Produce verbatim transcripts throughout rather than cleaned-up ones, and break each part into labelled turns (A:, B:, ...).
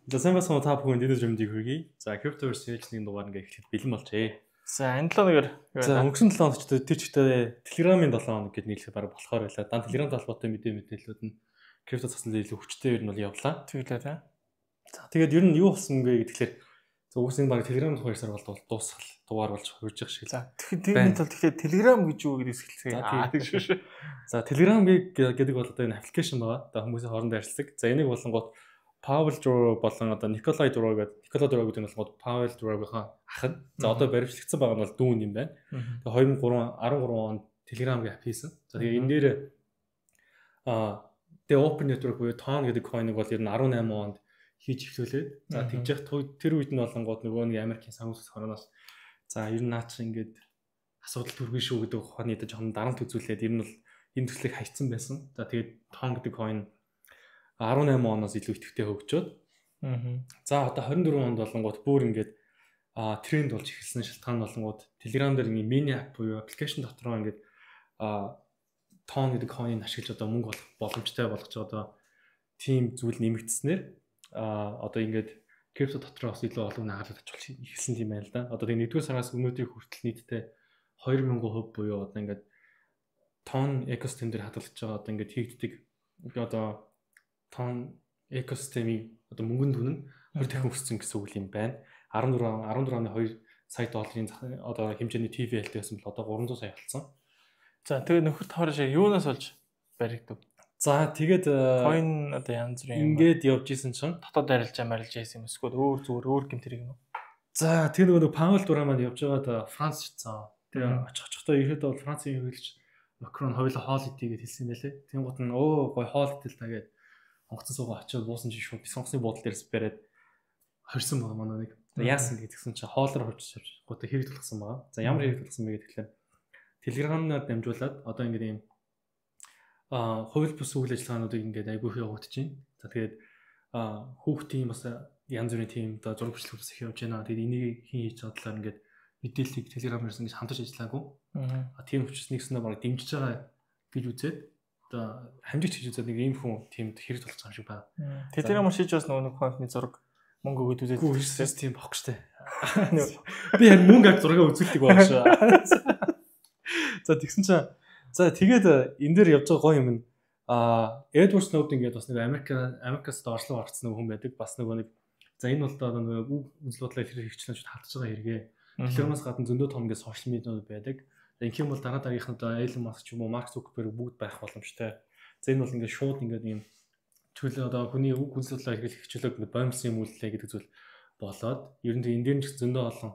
A: За сайн бацхан та бүхэнд энэ жимдийг хүргэе. За Cryptoverse Series-ийн дугаар ингээ эхлэхэд бэлэн болжээ.
B: За энэ долоо нэгээр
A: за өнгөрсөн седем хоногт тэр чигтээ Telegram-ын седем хоног гэдээ нийлэх бараг болохоор байлаа. Дан Telegram талбартай мэдээ мэдээллүүд нь крипто цаснаа илүү хүчтэй ер нь бол явлаа.
B: Тэгэлээ тий.
A: За тэгээд ер нь юу болсон бэ гэхээр за угсаа энэ бараг Telegram хоёр сар бол дуусгал дугаар болж хурж явах шиг.
B: За тэгэхээр тэрний тул тэгэхээр Telegram гэж юу гэдээ хэлцгээе. Аа тийм шүү шүү.
A: За Telegram гэдэг бол одоо энэ аппликейшн байгаа. Одоо хүмүүсийн хоорондоо харилцдаг. За энийг болонгууд Паул Дуроо болон одоо Николай Дуроо гэдэг Николай Дуроо гэдэг нь болохоор Паул Дуроогийн ах нь. За одоо баримтлагдсан байгаа нь бол дүүн юм байна. Тэгээ две тысячи десять онд Telegram-ийг ап хийсэн. За тэгээ энэ дээр а тэгээ Open Network буюу Ton гэдэг coin-ыг бол ер нь десембер онд хийж эхлүүлээд за тэгж явах тэр үед нь болонгууд нөгөө нэг Америкийн санхүүжилт хороноос за ер нь наач ингээд асуудал төргөн шүү гэдэг ухааны дэ жоохон дарамт үзүүлээд ер нь бол энэ төслийг хайцсан байсан. За тэгээд Ton гэдэг coin десембер оноос илүү идэвхтэй хөгжөөд. Аа. За одоо двадцать дөрвөн онд болонгууд бүр ингээд а тренд болж эхэлсэн шалтгаан болонгууд Telegram дээр нэг мини ап буюу аппликейшн дотроо ингээд а Ton гэдэг coin-ыг ашиглаж одоо мөнгө олох боломжтой болгож одоо тийм зүйл нэмэгдснээр а одоо ингээд крипто дотроос илүү олон нагалж очиж эхэлсэн юм байна л да. Одоо тийм нэгдүгээр сараас өнөөдрийг хүртэл нийтдээ two thousand хувь буюу одоо ингээд Ton экосистем дээр хадгалж байгаа одоо ингээд хийгддэг одоо Ton экосистемийн одоо мөнгөнд үнэ хоёр дахин өссөн гэсэн үг юм байна. десембер оны two сая долларын одоо хэмжээний ти ви эл-тэй байсан бол одоо three hundred сая болсон.
B: За тэгээ нөхөр тоороо шиг юунаас олж баригдав?
A: За тэгээд
B: coin одоо янз бүрийн
A: ингээд явж исэн чинь
B: дотоод арилжаа марилж яасан юм эсвэл өөр зүгээр өөр гэмтэр юм уу?
A: За тэр нөгөө Паул Дураа маань явж байгаад Франц шатсан. Тэгээ очих очихдоо ирэхэд бол Францын хөвлөж Макрон хоёулаа хоол идэ гэж хэлсэн байлээ. Тэнгуут нь өө гой хоол идэл та гээд онгоцон суугаа очиод буусан чинь шууд сонгоцны буудлын дээрс бариад хорьсон байгаа манай нэг. Яасан гэдгсэн чинь хоолоор хорьж авч гоо хэрэг толгосон байгаа. За ямар хэрэг толгосон бэ гэхээр Telegram-наар дамжуулаад одоо ингээд ийм а хувил бус үйл ажиллагаануудыг ингээд айгүйх явагдаж байна. За тэгээд а хүүхдийн бас янз бүрийн тийм одоо зураг бичлэг бас их явж байна. Тэгээд энийг хийн хийж байгаа талаар ингээд мэдээллийг Telegram-аас ингэж хамтарч ажиллаагүй. А тийм учраас нэгснээ бараг дэмжиж байгаа гэж үзээд одоо хамжигч хийж үзээд нэг ийм хүн тиймд хэрэг толцсон юм шиг байна.
B: Telegram-аар шийдж бас нөгөө нэг контентны зураг мөнгө өгөөд үзээд
A: үзсэн тийм бохх штэ. Би харин мөнгө аг зураг үзүүлдэг байх шүү. За тэгсэн чинь за тэгээд энэ дээр явж байгаа гоё юм нь а Edward Snowden гэдэг бас нэг Америк Америкаас доошлог гаргацсан нэг хүн байдаг. Бас нөгөө нэг за энэ бол одоо нэг үзэл бодлоо хэрэг хвчлэн шууд халтж байгаа хэрэгээ. Telegram-аас гадна зөндөө том ингээд сошиал медианууд байдаг. Инх юм бол дараа дараагийнх нь одоо Elon Musk ч юм уу Mark Zuckerberg бүгд байх боломжтой. За энэ бол ингээд шууд ингээд ийм чөлөө одоо хүний үг үзэл бодлоо хэрэг хвчлэг ингээд боомсон юм үлдлээ гэдэг зүйл болоод ер нь энэ дээр ч зөндөө олон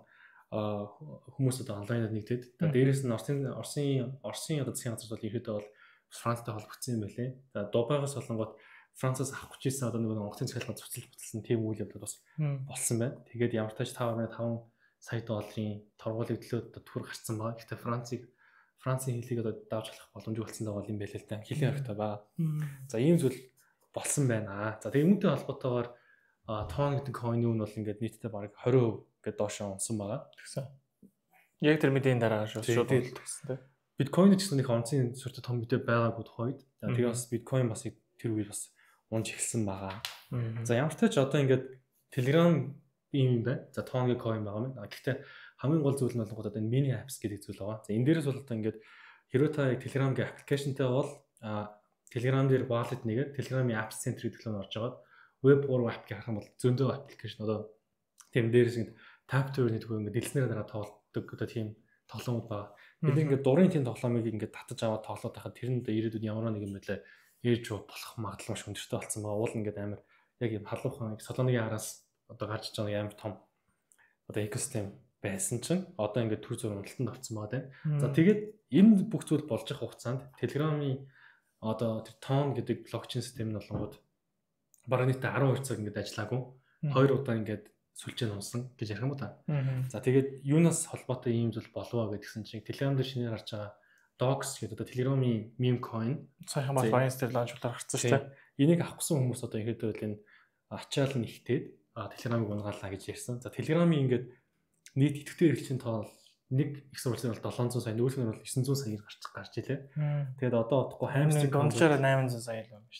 A: хүмүүс одоо онлайнаар нэгдээд дээрээс нь Оросын Оросын Оросын одоо засгийн газар бол ихэдээ бол Францтай холбогдсон юм байлээ. За Дубайгаас болонгот Францаас авах гэж ирсэн одоо нэг онгоцны цахилгаан цуцлал буцалсан тийм үйл явдал бас болсон байна. Тэгээд ямар ч тач five сая долларын торгуулийг төлөөд төр гарцсан байгаа. Гэхдээ Францыг Францын хэлийг одоо давж болох боломжгүй болсон байгаа юм байлээ л да. Хэлийн хэрэгтэй ба. За ийм зүйл болсон байна. За тэгээд үүнтэй холбоотойгоор Ton гэдэг coin нь бол ингээд нийтдээ бараг twenty percent гэдэг доошоо унсан байгаа.
B: Тэгсэн. Яг тэр мэдээний дараа шууд шууд тэгсэн тийм.
A: Биткойн ч гэсэн нэг онцгийн сүртэй том мэдээ байгаагүй тухайд. За тэгээ бас биткойн бас тэр үед бас унж эхэлсэн байгаа. За ямар ч тач одоо ингээд Telegram ийм юм байна. За Ton-гийн coin байгаа юм. Гэхдээ хамгийн гол зүйл нь бол одоо энэ mini apps гэдэг зүйл байгаа. За энэ дээрээс бол одоо ингээд хэрвээ та Telegram-гийн аппликейшнтэй бол Telegram дээр wallet нэгээд Telegram-ийн apps center гэдэг нь орж агаад web three app гэх юм бол зөндөө аппликейшн одоо тийм дээрээс ингээд tap to earn гэдэг ингээд дэлснээр дараа тоглодог одоо тийм тоглоомуд байгаа. Бид ингээд дурын тийм тоглоомыг ингээд татаж аваад тоглоод байхад тэр нь ирээдүйд ямар нэг юм байлаа ээж болох магадлал маш өндөртэй болсон байгаа. Уул ингээд амар яг юм халуухан солоныгийн араас одоо гарч иж байгаа амар том одоо экосистем байсан чинь одоо ингээд төр зур уналтанд орсон байгаа тийм. За тэгээд энэ бүх зүйл болж байгаа хугацаанд Telegram-ийн одоо тэр Ton гэдэг блокчейн систем нь болонгууд бараг нийтдээ twelve цаг ингээд ажиллаагүй. Хоёр удаа ингээд сүлжээ нунсан гэж ярих юм уу та. За тэгээд юунаас холбоотой ийм зүйл болов гэдгсэн чинь Telegram дээр шинээр гарч байгаа Docs гэдэг одоо Telegram-ийн meme coin
B: саяхан бас Binance дээр лаунчуулаад гарсан шүү дээ.
A: Энийг авахсан хүмүүс одоо ихэдээ бол энэ ачаал нэгтээд Telegram-ыг унгаалаа гэж ярьсан. За Telegram-ийн ингээд нийт идэвхтэй хэрэглэгчийн тоол нэг их сурвалжын бол seven hundred сая, нөгөөх нь бол nine hundred саяар гарч гарч илээ. Тэгээд одоо одохгүй
B: hamstring дунджаар eight hundred сая л байна шүү дээ.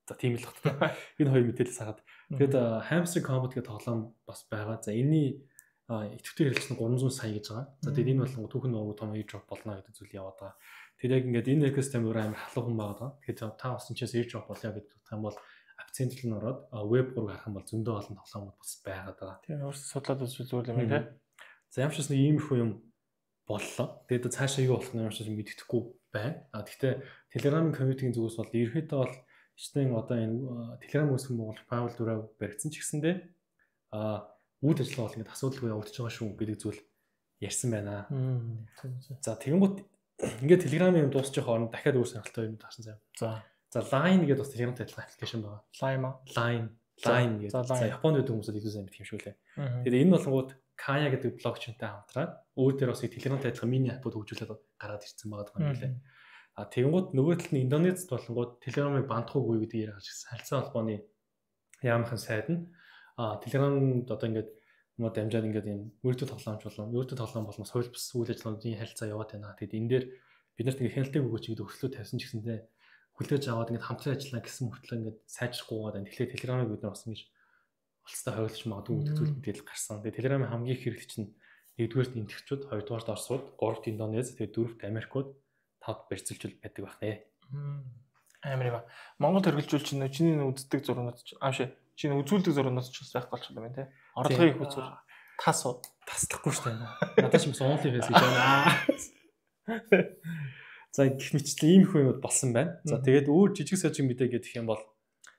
A: За тийм л багтаа. Энэ хоёр мэдээлэл сагаад. Тэгээд hamstring combat гэх тоглоом бас байгаа. За энэний идэвхтэй хэрэглэж нь гурамзуун сая гэж байгаа. За тэгээд энэ бол түүхэн нөгөө том airdrop болно гэдэг зүйл яваад байгаа. Тэгээд яг ингээд энэ экосистем өөр амар халуун хүн байгаа. Тэгэхээр та бас энэ ч airdrop болоо гэдэг юм бол апцентл нь ороод веб гурав харах юм бол зөндөө олон тоглоомууд бас байгаад байгаа.
B: Тийм өөрсдөө судлаад үзвэл зүгээр юм тий.
A: За ямар ч бас нэг иймэрхүү юм боллоо. Тэгээд цаашаа юу болох нь ямар ч юм мэддэхгүй байна. А гэхдээ Telegram community-ийн зүгээс бол ерөөхдөө бол ичнэн одоо энэ Telegram үүсгэн Монгол Pavel Durov баригдсан ч гэсэндээ а үйл ажиллагаа бол ингээд асуудалгүй явагдаж байгаа шүү гэдэг зүйл ярьсан байна. За тэгэнгүүт ингээд Telegram-ийн юм дуусчих хооронд дахиад өөр сонирхолтой юм таарсан заяа. За за Line гэдэг бас Telegram-тай адилхан аппликейшн байгаа.
B: Line а?
A: Line Line гэдэг. За Японд байдаг хүмүүсд илүү сайн мэдхимшүүлээ. Тэгээд энэ болонгууд Kaya гэдэг блокчейнтэй хамтраад өөр дээр бас Telegram-тай адилхан мини аппууд хөгжүүлээд гараад ирсэн байгаа юм лээ. А тэгэнгүүт нөгөө талд нь Индонезид болонгууд Telegram-ыг бандахгүй гэдэг яриа гарч ирсэн. Харилцаа холбооны яамхан сайд нь а Telegram-д одоо ингээд мод дамжаад ингээд энэ өөртөө тоглоомч болон өөртөө тоглоом болмос хууль бус үйл ажиллагааны харилцаа яваад байна. Тэгэд энэ дээр бид нарт ингээд хяналтыг өгөөч гэдэг өрсөлдөө тавьсан ч гэсэндээ хүлээж аваад ингээд хамтран ажиллана гэсэн мөртлөө ингээд сайжрахгүйгээд байна. Тэгэхээр Telegram-ыг бид нар бас ингэж олцтой хойлож магадгүй гэдэг зүйл мэдээлэл гарсан. Тэгээ Telegram-ын хамгийн их хэрэглэгч нь нэгдүгээрт энтэгчүүд, хоёрдугаарт Оросууд, гуравт Индонез, тэгээ дөрөвт Америкууд, тавд барьцалжуул байдаг байх нэ.
B: Амар юм. Монгол хэрэглэжүүл чинь чиний үздэг зурнууд ч аашаа чиний үзүүлдэг зурнууд ч бас байх болчихлоо байна те. Орлогын их үзүүр тас уу
A: таслахгүй шүү дээ. Надад ч бас онлайн фэйс гэж байна. За гэх мэтчлэн ийм их юмуд болсон байна. За тэгээд өөр жижиг сажиг мэдээ гэдэг юм бол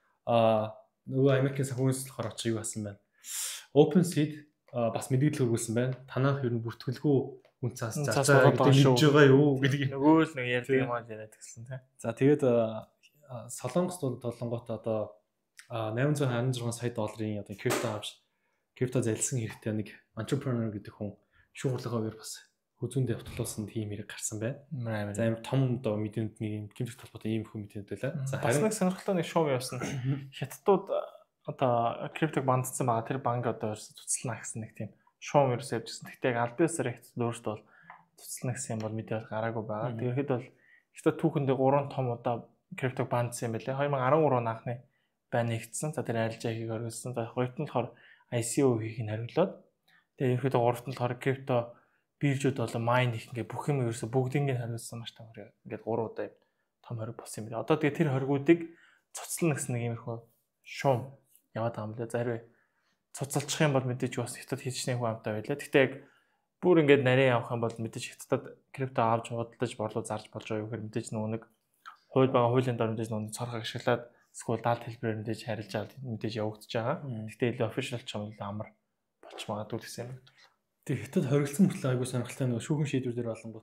A: аа нөгөө Америкийн санхүүгийн болохоор очиж юу басан байна. OpenSeed бас мэдээлэл хөргүүлсэн байна. Танах ер нь бүртгэлгүй үн цаас зацаа гэдэг хийж байгаа юу гэдэг
B: нөгөө л нэг ярьдаг юм аа яриад гэсэн тийм.
A: За тэгээд Солонгост бол толонгот одоо найман зуун харин зургаан сая долларын одоо крипто авч крипто залилсан хэрэгтэй нэг entrepreneur гэдэг хүн шүүхрлөгөөр бас хүзүүндээ явуулсан тийм хэрэг гарсан байна. За амар том одоо мэдээнд нэг гэмтэх толботой ийм хүн мэдээнд байлаа.
B: За харин нэг сонирхолтой нэг шоу явуулсан. Хятадууд одоо криптог бандцсан байгаа. Тэр банк одоо цуцлана гэсэн нэг тийм шоу ерөөс явжсэн. Гэхдээ яг албан ёсоор их өөртөө бол цуцлана гэсэн юм бол мэдээ гараагүй байгаа. Тэгэхэд бол ихтэй түүхэндээ гурван том удаа криптог бандцсан юм байлээ. две тысячи десять он анхны байн нэгдсэн. За тэр арилжаа хийх оргилсан. За хоёрт нь болохоор ай си о хийх нь хариулаад. Тэгээ ерөөхдөө гуравт нь болохоор крипто биржүүд болоо майн их ингээ бүх юм ерөөсө бүгднийг хариулсан маш том хориг. Ингээд гурван удаа том хориг болсон юм байна. Одоо тэгээ тэр хоригуудыг цуцлана гэсэн нэг иймэрхүү шуум яваад байгаа юм лээ. Зарим цуцалчих юм бол мэдээж бас хятад хийчнээ хүн амтай байлаа. Гэхдээ яг бүр ингээд нарийн явах юм бол мэдээж хятадд крипто авч худалдаж борлуу зарж болж байгаа юу гэхээр мэдээж нөгөө нэг хууль байгаа хуулийн дор мэдээж нөгөө цорхог ашиглаад эсвэл даалт хэлбэрээр мэдээж харилж аваад мэдээж явагдаж байгаа. Гэхдээ илүү official ч юм уу амар болч магадгүй гэсэн юм байна.
A: Тэг хятад хоригдсан мөртлөө айгуу сонирхолтой нөгөө шүүхэн шийдвэр дээр болонгууд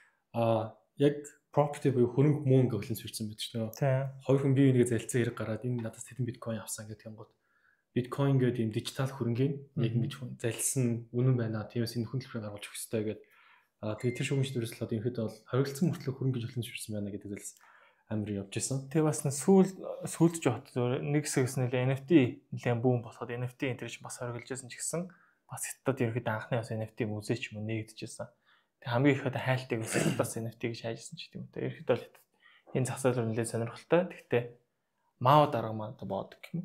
A: аа яг property буюу хөрөнгө мөнгө өвлөн свирсэн байдаг шүү дээ.
B: Тийм.
A: Хоёр хүн бие бинийгээ залцсан хэрэг гараад энэ надаас хэдэн биткойн авсан гэдэг юм гот. Биткойн гэдэг юм дижитал хөрөнгөний яг ингэж залсан үнэн байна. Тиймээс энэ хөндлөлөөр гаргуулж өгөх хэрэгтэй гэдэг. Аа тэгээ тэр шүүхэн шийдвэрээс л одоо энэ хэд бол хоригдсан мөртлөө хөрөнгө гэж өвлөн свирсэн байна гэдэг зүйлс амар явж исэн.
B: Тэгээ бас сүүл сүүлдж явахд нэг хэсгээс нэлээ эн эф ти нэлээ бүүн болоход эн эф ти энэ төр чинь бас хоригдчихсан ч гэсэн бас хятад ерөөд анхны бас эн эф ти музейч юм нэгдэжсэн. Тэг хамгийн их одоо хайлтыг бас эн эф ти гэж хайжсан ч тийм үү. Ерөөд бол энэ зах зээл нэлээ сонирхолтой. Гэхдээ маа дарга маа боодог юм.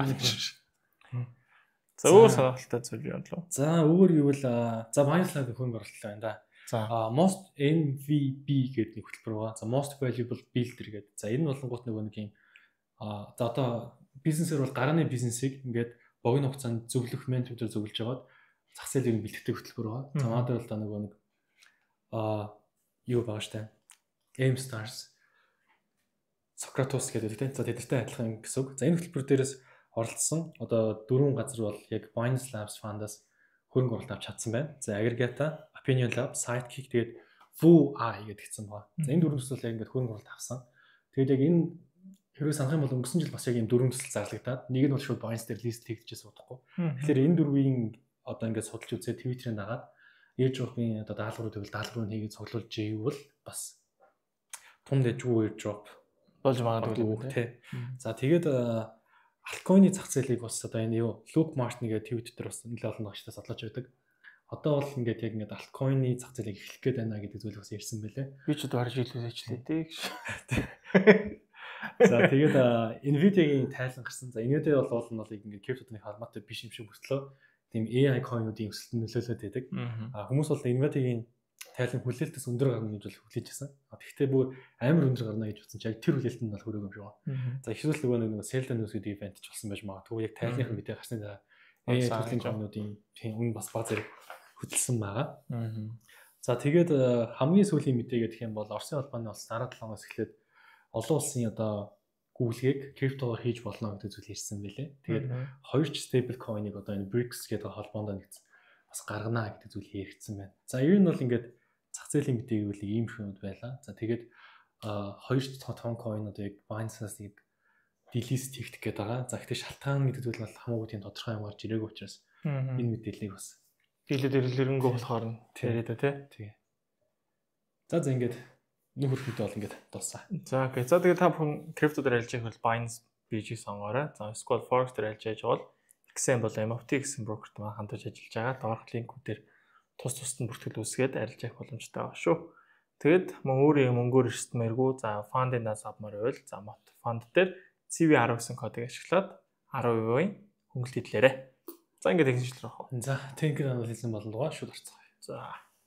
B: За өөр сонирхолтой зүйл юм лөө.
A: За өөр юу вэ? За Binance хөрөнгө оруулалт байна да.
B: За
A: most эн ви би гэдэг нэг хөтөлбөр байгаа. За most valuable builder гэдэг. За энэ болонгууд нөгөө нэг юм а за одоо бизнесээр бол гарааны бизнесийг ингээд богино хугацаанд зөвлөх ментор зөвлөж жагаад зах зээлийг бэлтгэдэг хөтөлбөр байгаа. За надад бол да нөгөө нэг а юу байгаа штэ. Aim Stars Socrates гэдэг тийм. За тэдэртэй адилхан гэсэн үг. За энэ хөтөлбөр дээрээс оролцсон одоо дөрвөн газар бол яг Binance Labs Fund-аас хөрөнгө оруулалт авч чадсан байна. За Aggregata, Opinion Lab, Sidekick тэгээд Foo Eye гэдэг хэсэг байгаа. За энэ дөрвөн төсөл яг ингээд хөрөнгө оруулалт авсан. Тэгээд яг энэ хэрвээ санах юм бол өнгөрсөн жил бас яг ийм дөрвөн төсөл зарлагдаад нэг нь бол шууд Binance дээр лист хийгдчихсэн удахгүй. Тэгэхээр энэ дөрвийн одоо ингээд судалж үзээ Twitter-ийн дагаад airdrop-ийн одоо даалгаврууд байвал даалгаврыг хийгээд цуглуулж ивэл бас том дэжгүй airdrop
B: болж магадгүй
A: тийм. За тэгээд Altcoin-ы зах зээлийг бас одоо энэ юу Luke Martin гэдэг Twitter дээр бас нэлээд олон багштай судлаач байдаг. Одоо бол ингээд яг ингээд Altcoin-ы зах зээлийг эхлэх гээд байна гэдэг зүйлийг бас ярьсан байлээ.
B: Би ч одоо харж илүүсэйчлээ тий гэж.
A: За тэгээд Nvidia-гийн тайлан гарсан. За Nvidia бол бол нь бол ингээд криптодны холбоотой биш юм шиг өсөлөө. Тийм эй ай coin-уудын өсөлтөнд нөлөөлөд байдаг. А хүмүүс бол Nvidia-гийн тайлан хүлээлтээс өндөр гарна гэж бол хүлээж байсан. А тэгвэл бүр амар өндөр гарна гэж утсан чи яг тэр хүлээлтэнд бол хүрээгүй юм шиг байна. За ихэнх нөгөө нэг Zelda News гэдэг ивент ч болсон байж магадгүй. Яг тайлныхын мэдээ гарсны дараа эй ай төрлийн coin-уудын тийм үн бас баг зэрэг хөдөлсөн байгаа. За тэгээд хамгийн сүүлийн мэдээ гэх юм бол Оросын холбооны улс дараа талаас эхлээд олон улсын одоо гүйлгээг криптоор хийж болно гэдэг зүйл ярьсан байлээ. Тэгээд хоёр ч stable coin-ыг одоо энэ BRICS гэдэг холбоонд нэгц бас гаргана гэдэг зүйл яригдсан байна. За ер нь бол ингээд зах зээлийн мэдээ гэвэл ийм шүүмд байлаа. За тэгээд хоёр том coin одоо яг Binance-аас нэг delist хийх гэдэг байгаа. За гэхдээ шалтгаан гэдэг зүйл бол хамаагүй тийм тодорхой юм гарч ирээгүй учраас энэ мэдээллийг бас
B: дийлээд ирлэрэнгөө болохоор нь яриад тий.
A: Тэгээ. За за ингээд нөхөр хөдөө бол ингээд дуусаа.
B: За окей. За тэгээд та бүхэн крипто дээр ажиллаж байвал Binance би жи сонгоорой. За эсвэл Forex дээр ажиллаж байгаа бол икс эм бол эм эф ти гэсэн брокерт маань хамтарч ажиллаж байгаа. Доорх линкүүдээр тус тусад нь бүртгэл үүсгээд арилжаах боломжтой байгаа шүү. Тэгэд мөн өөрийн мөнгөөр эрсдмээргүй за фандинаас авмаар байвал за мот фанд дээр си ви ten гэсэн кодыг ашиглаад ten percent-ийн хөнгөлт хэлээрэй. За ингээд техникчлэр авах.
A: За техник анализын болонгоо шууд орцгоё.
B: За.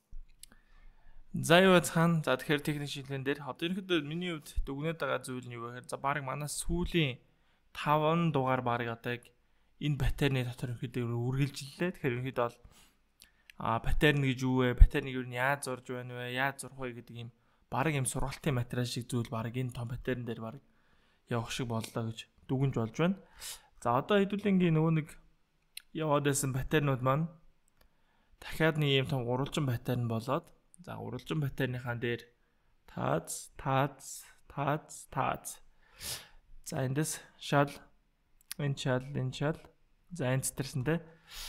B: За юу цаана. За тэгэхээр техник шийдлэн дээр одоо ерөнхийдөө миний хувьд дүгнээд байгаа зүйл нь юу вэ гэхээр за баг манай сүүлийн таван дугаар баг одоо яг энэ паттерны дотор ерөнхийдөө үргэлжлэлээ. Тэгэхээр ерөнхийдөө бол а паттерн гэж юу вэ? Паттерныг юу яаж зурж байна вэ? Яаж зурх вэ гэдэг юм баг юм сургалтын материал шиг зүйл баг энэ том паттерн дээр баг явах шиг боллоо гэж дүгнж болж байна. За одоо хэдүүлэнгийн нөгөө нэг яваад байсан паттернууд маань дахиад нэг юм том гурвалжин паттерн болоод за гурвалжин паттерныхаа дээр таац таац таац таац за эндээс шал энэ шал энэ шал за энэ цэцэрсэнтэй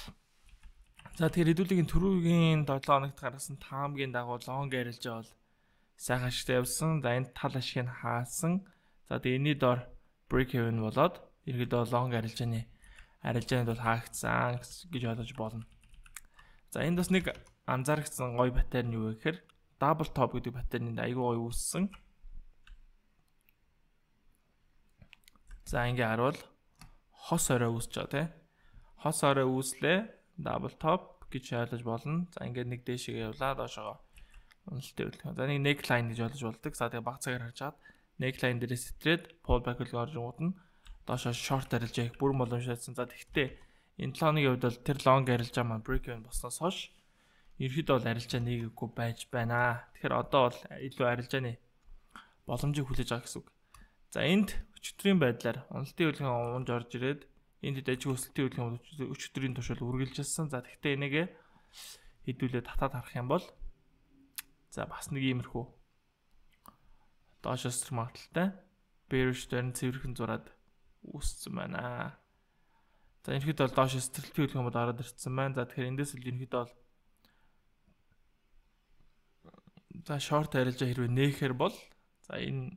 B: за тэгэхээр хэдүүлэнгийн түрүүгийн seven хоногт гаргасан таамгийн дагуу лонг арилжаа бол сайхан ашигтай явсан. За энэ тал ашиг нь хаасан. За тэгээ энэний доор break even болоод ерөөдөө лонг арилжааны арилжаанд бол хаагдсан гэж ойлгож болно. За энд бас нэг анзаарчихсан гоё паттерн юу вэ гэхээр double top гэдэг паттернд айгүй гоё үүссэн. За ингээ харуул хос орой үүсэж байгаа тий. Хос орой үүслээ double top гэж ойлгож болно. За ингээ нэг дээшээ явлаа доошоо үнэлтээ үлдэх. За нэг neckline гэж ойлгож болдог. За тэгээ баг цагаар харж хаад neckline дээрээс стрээд pull back үлгэр орж уутна. Доошоо short арилжаа их бүрэн боломжтой. За тэгтээ энэ seven хоногийн хувьд бол тэр long арилжаа маань break even болсноос хойш ерөөдөө бол арилжаа нэггүй байж байна. Тэгэхээр одоо бол илүү арилжааны боломжийг хүлээж байгаа гэсэн үг. За энд өчигдрийн байдлаар уналтын хөдөлгөөн унж орж ирээд энд дэжиг өсөлтийн хөдөлгөөн өчигдрийн туршил үргэлжилсэн. За тэгтээ энийгээ хэдүүлээ татаад харах юм бол за бас нэг иймэрхүү доошоос магадaltaй bearish дээр цэвэрхэн зураад үүссэн байна. За ерөнхийдөө бол доош стрэлтийн хөдөлгөөн бод ороод ирсэн байна. За тэгэхээр эндээс л ерөнхийдөө бол за short арилжаа хэрвээ нээхээр бол за энэ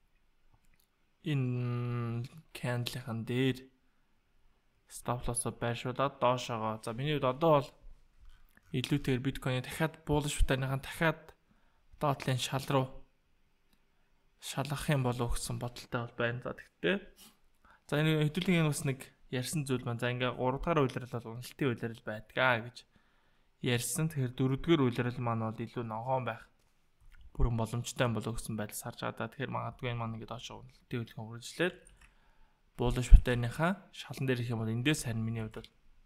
B: энэ candle-ийн дээр stop loss-о байршуулад доошоогоо за миний хувьд одоо бол илүүтэйгээр биткойн дахиад bullish паттернийхан дахиад доотлын шал руу шалгах юм болов гэсэн бодолтой бол байна. За тэгтээ за энэ хэдүүлэн энэ бас нэг ярьсан зүйл байна. За ингээ гурав дахь үйлрэл бол уналтын үйлрэл байдгаа гэж ярьсан. Тэгэхээр дөрөвдүгээр үйлрэл маань бол илүү ногоон байх бүрэн боломжтой юм болов гэсэн байдлаас харж байгаа. Тэгэхээр магадгүй энэ маань ингээ доошоо уналтын үйлрэл үргэлжлээд bullish паттерныхаа шалан дээр их юм бол эндээс харин миний хувьд бол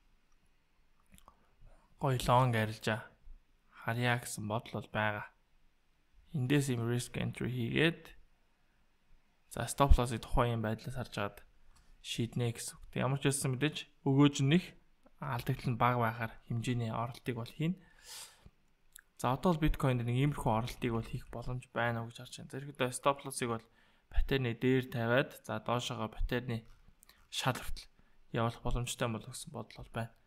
B: гоё long арилжаа харьяа гэсэн бодол бол байгаа. Эндээс юм risk entry хийгээд за stop loss-ыг тухайн юм байдлаас харж агаад шийднэ гэсэн үг. Ямар ч байсан мэдээж өгөөж нэх алдагдлал нь бага байхаар хэмжээний оролтыг бол хийн. За одоо бол биткойнд нэг иймэрхүү оролтыг бол хийх боломж байна уу гэж харж байна. Зэрэгдээ stop loss-ыг бол паттерны дээр тавиад за доошоогоо паттерны шал хүртэл явуулах боломжтой болов гэсэн бодол бол байна.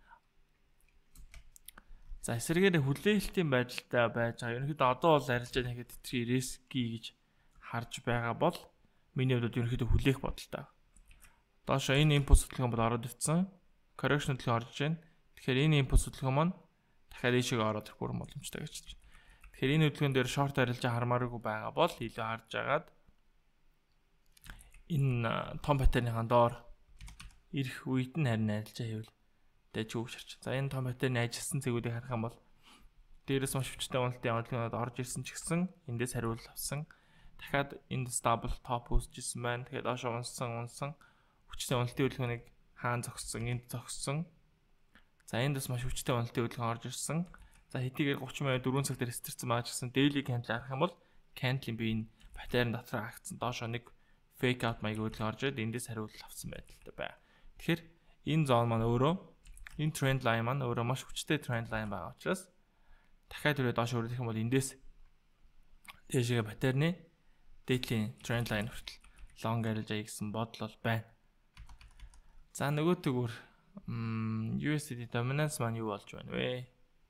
B: За эсрэгээр хүлээлтийн байдалтай байж байгаа. Ерөнхийдөө одоо бол арилжаа нэхэд тэтгий риски гэж харж байгаа бол миний хувьд ерөнхийдөө хүлээх бодолтой. Доошоо энэ импульс хөдөлгөөн бол ороод ирсэн. Correction хөдөлгөөн орж байна. Тэгэхээр энэ импульс хөдөлгөөн маань дахиад ийшээ ороод ирэх бүрэн боломжтой гэж байна. Тэгэхээр энэ хөдөлгөөн дээр short арилжаа хармааргүй байгаа бол илүү харж агаад энэ том паттерныхаа доор ирэх үед нь харин арилжаа хийвэл дэж үг ширч. За энэ том паттерны ажилласан цэгүүдийг харах юм бол дээрээс маш хүчтэй уналтын онолгонод орж ирсэн ч гэсэн эндээс хариулт авсан. Дахиад энд stable top үүсчихсэн байна. Тэгэхээр доош унсан унсан хүчтэй уналтын хөдөлгөөнийг хаан зогссон, энд зогссон. За энд бас маш хүчтэй уналтын хөдөлгөөн орж ирсэн. За хэдийгээр thirty минут four цагт рестэрсэн байгаа ч гэсэн daily candle харах юм бол candle-ийн бие нь паттерн дотор хаагцсан. Доош нэг fake out маяг хөдөлгөөн орж ирээд эндээс хариулт авсан байдалтай байна. Тэгэхээр энэ зон маань өөрөө энэ trend line маань өөрөө маш хүчтэй trend line байгаа учраас дахиад түрээ доош өрөх юм бол эндээс дээшгээ паттерны daily trend line хүртэл long арилжаа гэсэн бодол бол байна. За нөгөө төгөр ю эс ди dominance маань юу болж байна вэ?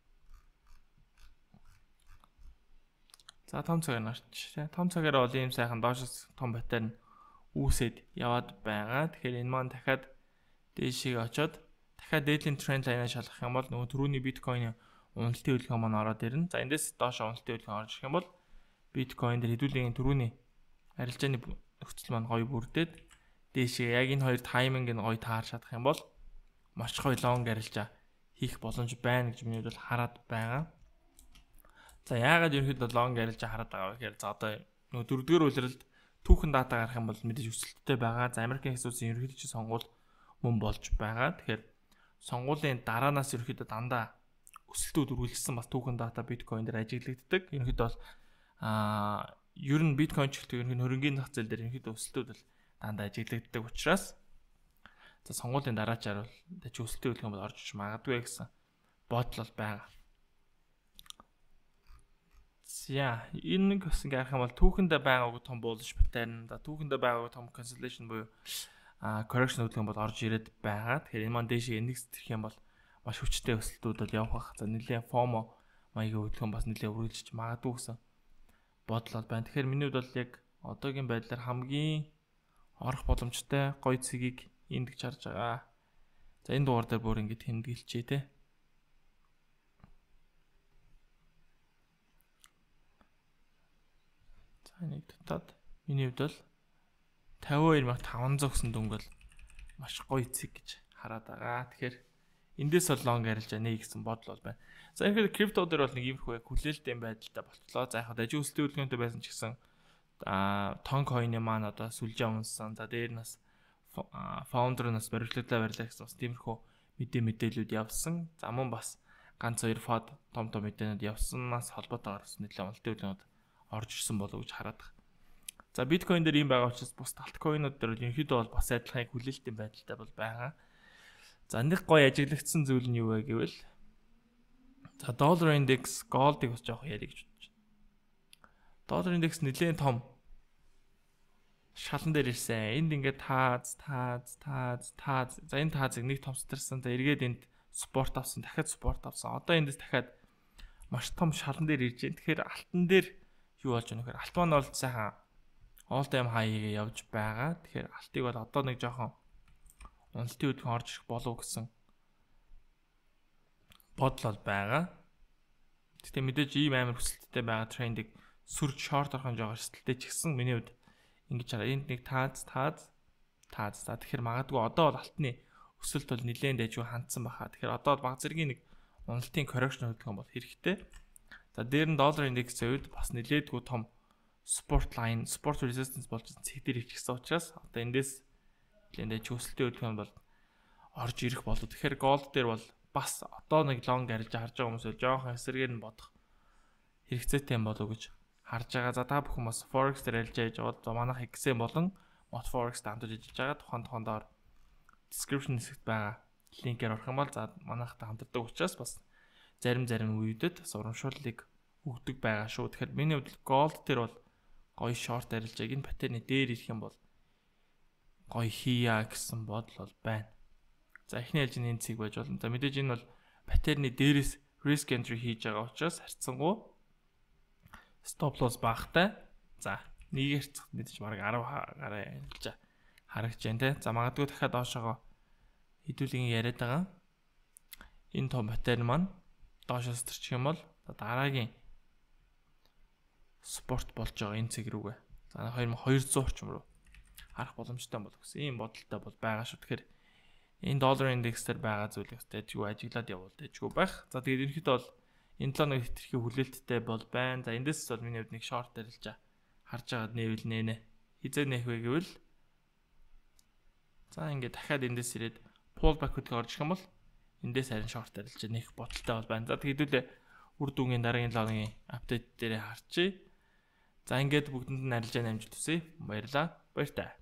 B: За том цагаар нарч тий. Том цагаар бол ийм сайхан доошоос том паттерн үүсээд яваад байгаа. Тэгэхээр энэ маань дахиад дээшээ очоод дахиад daily trend line-аа шалгах юм бол нөгөө түрүүний биткойн уналтын хөдөлгөөн маань ороод ирнэ. За эндээс доош уналтын хөдөлгөөн орж ирэх юм бол биткойн дээр хэдүүлгийн түрүүний арилжааны нөхцөл маань гоё бүрдээд дээшээ яг энэ хоёр тайминг нь гоё таар шатах юм бол маш гоё long арилжаа хийх боломж байна гэж миний хувьд бол хараад байгаа. За яагаад ерөнхийдөө long арилжаа хараад байгаа вэ гэхээр за одоо нөгөө дөрөвдүгээр үйлрэлд түүхэн дата гарах юм бол мэдээж өсөлттэй байгаа. За Америкийн хэсэг улсын ерөнхийлөгчийн сонгуул мөн болж байгаа. Тэгэхээр сонгуулийн дараанаас ерөнхийдөө дандаа өсөлтүүд үргэлжлсэн бас түүхэн дата биткойн дээр ажиглагддаг. Ерөнхийдөө бол аа ер нь биткойн ч гэхдээ ерөнхийдөө хөрөнгөний зах зээл дээр ерөнхийдөө өсөлтүүд бол дандаа ажиглагддаг учраас за сонгуулийн дараачаар бол дэж өсөлтийн хөдөлгөөн бол орж иж магадгүй гэсэн бодол бол байгаа. За энэ нэг бас ингээ харах юм бол түүхэндээ байгаагүй том bullish pattern, за түүхэндээ байгаагүй том cancellation буюу а correction хөдөлгөөн бол орж ирээд байгаа. Тэгэхээр энэ маань дээшээ индекс тэрх юм бол маш хүчтэй өсөлтүүд бол явах бах. За нэлээд FOMO маягийн хөдөлгөөн бас нэлээд үргэлжлэж магадгүй гэсэн бодол бол байна. Тэгэхээр миний хувьд бол яг одоогийн байдлаар хамгийн орох боломжтой гоё цэгийг энд гэж харж байгаа. За энэ дугаар дээр бүр ингэ тэмдэглэжээ те. За нэг дотоод миний хувьд бол fifty-two thousand five hundred гэсэн дүнг бол маш гоё цэг гэж хараад байгаа. Тэгэхээр эндээс бол long арилжаа нэ гэсэн бодол бол байна. За энэ крипто дээр бол нэг иймэрхүү яг хүлээлттэй байдалтай болтлоо. За яг дажи өсөлтийн хөдөлгөөнтэй байсан ч гэсэн а тон койны маань одоо сүлжээ унсан. За дээр нас фаундер нас баримтлалаа барьлаа гэсэн бас тиймэрхүү мэдээ мэдээлүүд явсан. За мөн бас ганц хоёр фод том том мэдээнүүд явсанаас холбоотойгоор нэлээд уналтын хөдөлгөөнд орж ирсэн болов уу гэж хараад байна. За биткойн дээр юм байгаа учраас бус алткойнууд дээр ерөнхийдөө бол бас адилхан хүлээлттэй байдалтай бол байгаа. За нэг гоё ажиглагдсан зүйл нь юу вэ гэвэл за доллар индекс голдыг бас жоох ярих гэж бодож байна. Доллар индекс нэлээд том шалан дээр ирсэн. Энд ингээд тааз тааз тааз тааз. За энэ таазыг нэг томсдорсон. За эргээд энд спорт авсан, дахиад спорт авсан. Одоо эндээс дахиад маш том шалан дээр ирж байна. Тэгэхээр алтан дээр юу болж байна вэ гэхээр алт маань бол сайхан all time high-ийг явж байгаа. Тэгэхээр алтыг бол одоо нэг жоохон уналтын хөдөлгөөн орж ирэх болов гэсэн бодол бол байгаа. Гэхдээ мэдээж ийм амар хүсэлттэй байгаа трендийг сүрж шорт орхон жоохон эрсдэлтэй ч гэсэн миний хувьд ингэж хараа. Энд нэг тааз тааз тааз. За тэгэхээр магадгүй одоо бол алтны өсөлт бол нэлээд дайжгүй хандсан баха. Тэгэхээр одоо бол баг зэргийн нэг уналтын correction хөдөлгөөн бол хэрэгтэй. За дээр нь доллар индексийн үед бас нэлээдгүй том support line, support resistance болж цэг дээр ичсэн учраас одоо эндээс нэлээд дайж өсөлтийн хөдөлгөөн бол орж ирэх болов. Тэгэхээр gold дээр бол бас одоо нэг long арилжаа харж байгаа хүмүүс бол жоохон эсрэгээр нь бодох хэрэгцээтэй юм болов гэж харж байгаа. За та бүхэн бас forex дээр арилжаа хийж аваад за манайх X M болон Mot Forex хамтдаж ажиллаж байгаа. Тухайн тухайдаар description хэсэгт байгаа линкээр орох юм бол за манайхтай хамтардаг учраас бас зарим зарим үедэд урамшууллыг өгдөг байгаа шүү. Тэгэхээр миний хувьд gold дээр бол гоё short арилжааг энэ паттерны дээр ирэх юм бол гоё хийя гэсэн бодол бол байна. За эхний ээлжийн энэ цэг байж болно. За мэдээж энэ бол паттерны дээрээс risk entry хийж байгаа учраас харьцангуй stop loss багтай. За нэгээр цэгт мэдээж бараг ten гараа арилжаа харагч जैन те. За магадгүй дахиад доошоогоо хэдүүлгийн яриад байгаа. Энэ том паттерн маань доошоос төрчих юм бол дараагийн спорт болж байгаа энэ цэг рүүгээ. За two thousand two hundred орчим руу харах боломжтой болох гэсэн ийм бодолтой бол байгаа шүү. Тэгэхээр энэ доллар индекс дээр байгаа зүйлийг дэжгүй ажиглаад явуул дэжгүй байх. За тэгээд ерөнхийдөө бол энэ долоо нэг хэтэрхий хүлээлттэй бол байна. За эндээс бол миний хувьд нэг шорт арилжаа харж байгаад нээвэл нэнэ. Хизээ нээх вэ гэвэл за ингээд дахиад эндээс ирээд pull back хөдөлгөөн орж ирэх юм бол эндээс харин шорт арилжаа нээх бодолтой бол байна. За тэгээд хэдүүлээ үр дүнгийн дараагийн логийн апдейт дээр харчээ. За ингээд бүгдэнд нь арилжаа намжид төсөө. Баярлаа. Баяртай.